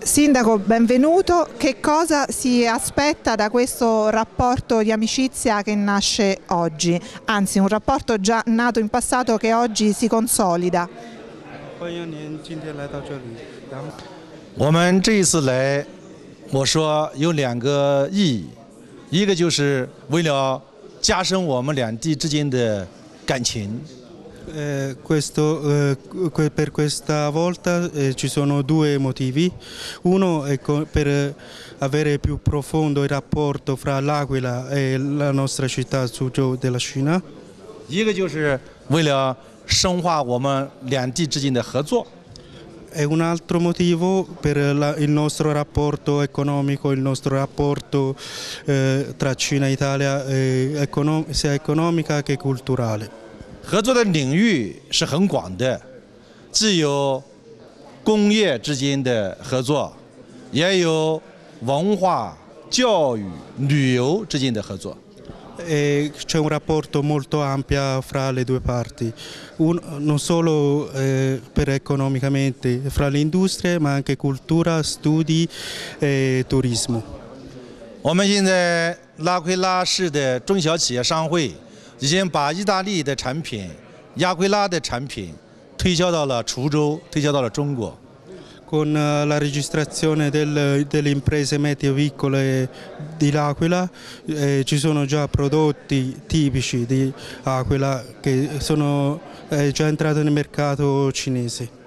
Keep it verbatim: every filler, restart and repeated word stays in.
Sindaco, benvenuto. Che cosa si aspetta da questo rapporto di amicizia che nasce oggi? Anzi, un rapporto già nato in passato che oggi si consolida. 我们这一次来，我说有两个意义，一个就是为了加深我们两地之间的感情。 Eh, questo, eh, per questa volta eh, ci sono due motivi. Uno è per avere più profondo il rapporto fra l'Aquila e la nostra città Suzhou della Cina. 一个就是为了深化我们两地之间的合作。 E un altro motivo per la, il nostro rapporto economico, il nostro rapporto eh, tra Cina e Italia, eh, econom sia economica che culturale. 合作的领域是很广的，既有工业之间的合作，也有文化、教育、旅游之间的合作。 E c'è un rapporto molto ampio fra le due parti, un, non solo eh, per economicamente fra le industrie, ma anche cultura, studi e turismo. 我们现在拉奎拉市的中小企业商会已经把意大利的产品、亚奎拉的产品推销到了滁州，推销到了中国。 Con la registrazione del, delle imprese medio-piccole di L'Aquila eh, ci sono già prodotti tipici di Aquila che sono eh, già entrati nel mercato cinese.